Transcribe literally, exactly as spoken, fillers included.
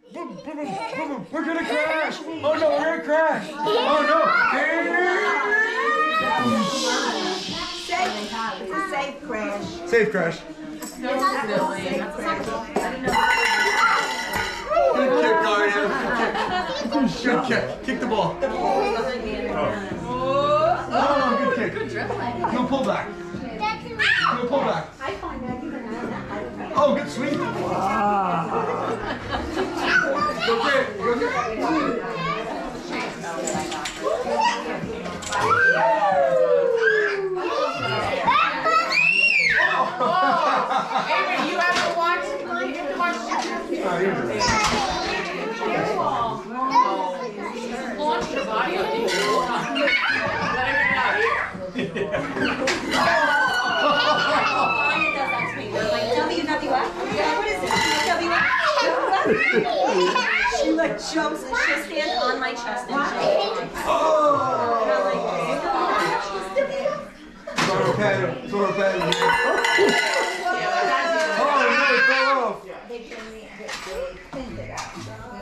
Boom, boom, boom, boom. We're gonna crash. Oh no, we're gonna crash. Oh no. Safe. It's a safe crash. Safe crash. That's silly. That's safe crash. Good kick, Aria. Good kick. Kick the ball. The ball. Oh, good kick. Good dribbling. No pullback. No pullback. Oh, good sweep. Wow. Go get it. Go get it. Avery, you ever watch? You ever watch? Launch your body on you. W W F? What is it? W W F? She like jumps and she'll stand on my chest and shake. Oh! And I'm like, Sort of pen. Sort of pen. Oh, no, it fell off. they cleaned it out.